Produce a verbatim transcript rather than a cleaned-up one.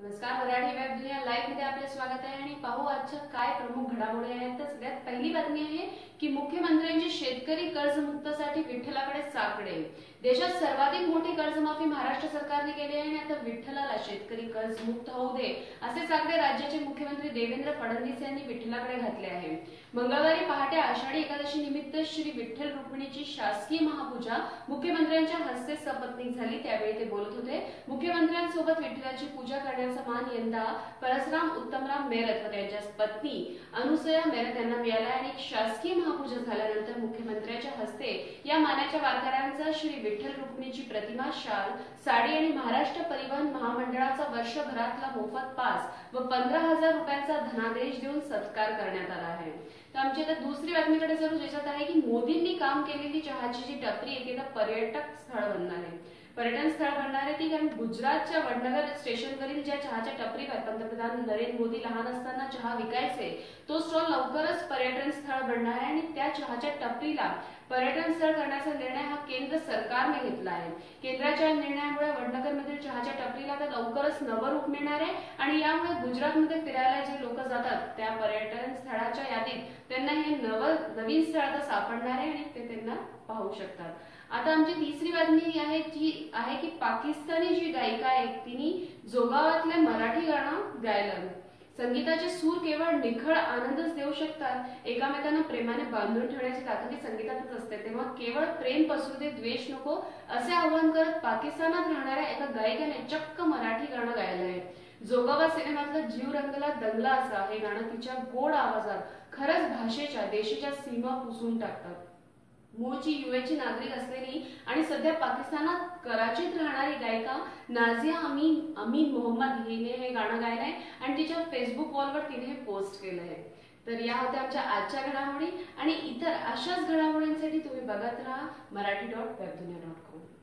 नमस्कार, मराठी वेब दुनिया लाईव्ह मध्ये आपले स्वागत आहे आणि पाहू आजच्या काय प्रमुख घडामोडी आहेत। तर सगळ्यात पहिली बातमी आहे की मुख्यमंत्र्यांची शेतकरी कर्जमुक्तसाठी विठ्ठलाकडे साकडे। देशात सर्वाधिक मोठी कर्जमाफी महाराष्ट्र सरकारने केली आहे आणि आता विठ्ठलाला शेतकरी कर्जमुक्त होऊ दे असे साकडे राज्याचे मुख्यमंत्री देवेंद्र फडणवीस यांनी विठ्ठलाकडे घातले आहे। मंगळवारी पहाटे आषाढी एकादशी निमित्त श्री विठ्ठल रुक्मिणीची शासकीय महापूजा मुख्यमंत्र्यांच्या हस्ते सपत्नीक झाली, त्यावेळी ते बोलत होते। मुख्यमंत्र्यांसोबत विठ्ठलाची पूजा करण्याचा मान यंदा परसराम उत्तमराम मेरत व त्यांच्या पत्नी अनुसया मेरत यांना मिळाला आणि शासकीय महापूजा झाल्यानंतर मुख्यमंत्र्यांच्या हस्ते या मानाच्या वारकऱ्यांचा श्री विठ्ठल रुक्मिणीची प्रतिमा, शाल, साडी आणि महाराष्ट्र परिवहन महामंडळाचा वर्षभरातला मोफत पास व पंधरा हजार रुपयांचा धनादेश देऊन सत्कार करण्यात आला आहे। तर आमची आता दुसरी बातमीकडे जरूर ज्याच्यात आहे की मोदींनी काम केलेली चहाची जी टपरी येते तर पर्यटक स्थळ बनणार आहे। पर्यटन स्थळ बनणार आहे ती कारण गुजरातच्या वडनगर स्टेशनवरील ज्या चहाच्या टपरीवर पंतप्रधान नरेंद्र मोदी लहान असताना चहा विकायचे तो स्टॉल लवकरच पर्यटन स्थळ बनणार आहे आणि त्या चहाच्या टपरीला पर्यटन स्थळ करण्याचा निर्णय हा केंद्र सरकारने घेतला आहे। केंद्राच्या निर्णयामुळे वडनगरमधील चहाच्या टपरीला तर लवकरच नवं रूप मिळणार आहे आणि यामुळे गुजरातमध्ये फिरायला जे लोक जातात त्या पर्यटन स्थळाच्या यादीत त्यांना हे नवं नवीन स्थळ आता सापडणार आहे आणि ते त्यांना पाहू शकतात। आता आमची तिसरी बातमी आहे जी आहे की पाकिस्तानी जी गायिका आहे तिने जोगावातले मराठी गाणं गायलं। संगीताचे सूर केवळ निखळ आनंदच देऊ शकतात। एकामेकांना प्रेमाने बांधून ठेवण्याची ताकद संगीतातच असते, तेव्हा केवळ प्रेम पसरू दे, द्वेष नको असे आवाहन करत पाकिस्तानात राहणाऱ्या एका गायिकेने चक्क मराठी गाणं गायलं आहे। जोगावा सिनेमातलं जीव रंगला दंगला असा हे गाणं तिच्या गोड आवाजात खरंच भाषेच्या देशाच्या सीमा पुसून टाकतात। मूळची युएची नागरिक असलेली आणि सध्या पाकिस्तानात कराचीत राहणारी गायिका नाझिया अमीन अमीन मोहम्मद हिने हे गाणं गायलंय आणि तिच्या फेसबुक वॉलवर तिने हे पोस्ट केलं आहे। तर या होत्या आमच्या आजच्या घडामोडी आणि इतर अशाच घडामोडींसाठी तुम्ही बघत राहा Marathi dot web Duniya dot com.